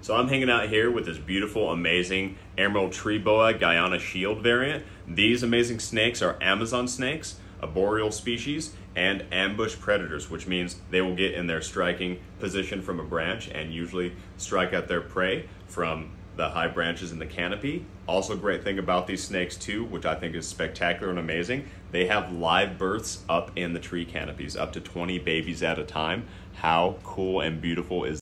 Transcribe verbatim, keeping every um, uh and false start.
So I'm hanging out here with this beautiful, amazing Emerald Tree Boa Guyana Shield variant. These amazing snakes are Amazon snakes, a boreal species, and ambush predators, which means they will get in their striking position from a branch and usually strike at their prey from the high branches in the canopy. Also, great thing about these snakes too, which I think is spectacular and amazing, they have live births up in the tree canopies, up to twenty babies at a time. How cool and beautiful is